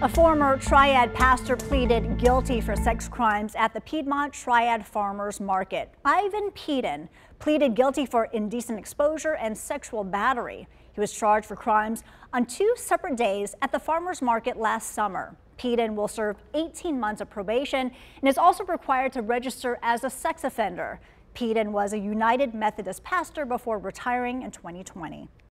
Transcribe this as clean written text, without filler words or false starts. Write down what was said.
A former Triad pastor pleaded guilty for sex crimes at the Piedmont Triad Farmers Market. Ivan Peden pleaded guilty for indecent exposure and sexual battery. He was charged for crimes on 2 separate days at the farmers market last summer. Peden will serve 18 months of probation and is also required to register as a sex offender. Peden was a United Methodist pastor before retiring in 2020.